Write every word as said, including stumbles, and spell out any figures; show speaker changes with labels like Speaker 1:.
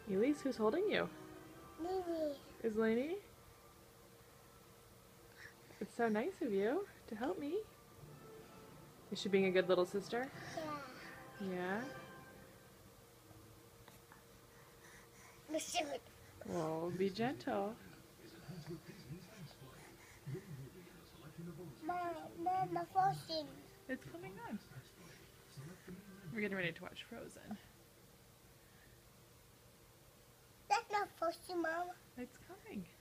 Speaker 1: Elise, who's holding you?
Speaker 2: Mimi.
Speaker 1: Is Lainey? It's so nice of you to help me. Is she being a good little sister?
Speaker 2: Yeah.
Speaker 1: Yeah?
Speaker 2: Mister
Speaker 1: Well, be gentle.
Speaker 2: Mom, Mama Frozen.
Speaker 1: It's coming on. We're getting ready to watch Frozen.
Speaker 2: That's not Frozen, Mama.
Speaker 1: It's coming.